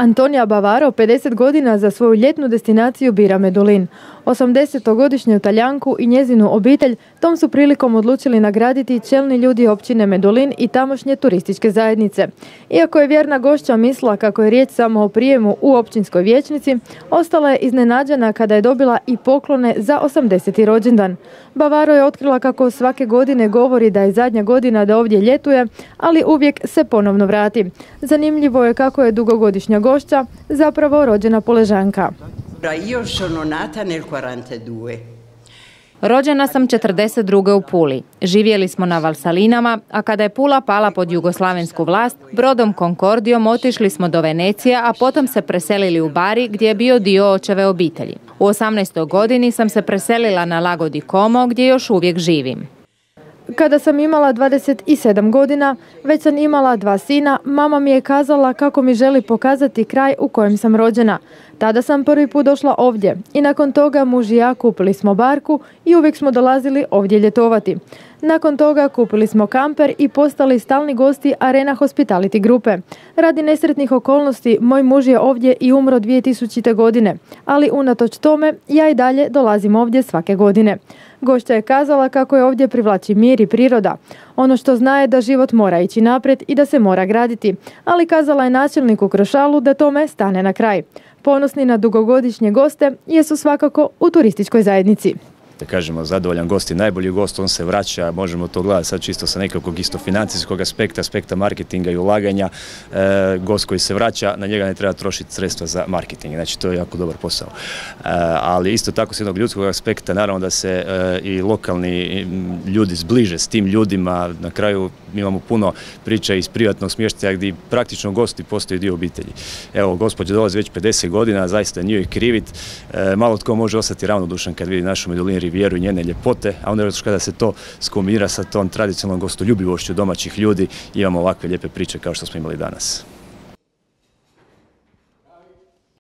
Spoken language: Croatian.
Antonija Bavaro 50 godina za svoju ljetnu destinaciju bira Medulin. 80-godišnju Talijanku i njezinu obitelj tom su prilikom odlučili nagraditi čelni ljudi općine Medulin i tamošnje turističke zajednice. Iako je vjerna gošća mislila kako je riječ samo o prijemu u općinskoj vijećnici, ostala je iznenađena kada je dobila i poklone za 80. rođendan. Bavaro je otkrila kako svake godine govori da je zadnja godina da ovdje ljetuje, ali uvijek se ponovno vrati. Zanimljivo je kako je dugogodišnja gošća zapravo rođena Poležanka. Rođena sam 42. u Puli. Živjeli smo na Valsalinama, a kada je Pula pala pod jugoslavensku vlast, brodom Konkordijom otišli smo do Venecije, a potom se preselili u Bari gdje je bio dio očeve obitelji. U 18. godini sam se preselila na Lago di Como gdje još uvijek živim. Kada sam imala 27 godina, već sam imala 2 sina, mama mi je kazala kako mi želi pokazati kraj u kojem sam rođena. Tada sam prvi put došla ovdje i nakon toga muž i ja kupili smo barku i uvijek smo dolazili ovdje ljetovati. Nakon toga kupili smo kamper i postali stalni gosti Arena Hospitality grupe. Radi nesretnih okolnosti moj muž je ovdje i umro 2000. godine, ali unatoč tome ja i dalje dolazim ovdje svake godine. Gošća je kazala kako je ovdje privlači mir i priroda. Ono što zna je da život mora ići naprijed i da se mora graditi, ali kazala je načelniku Krošalu da tome stane na kraj. Ponosni na dugogodišnje goste jesu svakako u turističkoj zajednici. Da kažemo, zadovoljan gost je najbolji gost, on se vraća, možemo to gledati sad čisto sa nekakvog isto financijskog aspekta marketinga i ulaganja. Gost koji se vraća, na njega ne treba trošiti sredstva za marketing, znači to je jako dobar posao. Ali isto tako s jednog ljudskog aspekta, naravno da se i lokalni ljudi zbliže s tim ljudima. Na kraju imamo puno priča iz privatnog smještaja gdje praktično gosti postaju dio obitelji. Evo, gospođa dolazi već 50 godina, zaista nije krivit. Malo tko može ostati ravnodušan kad vidi našu Medulin rivijeru i njene ljepote, a onda kada se to skombinira sa tom tradicionalnom gostoljubivošću domaćih ljudi, imamo ovakve lijepe priče kao što smo imali danas.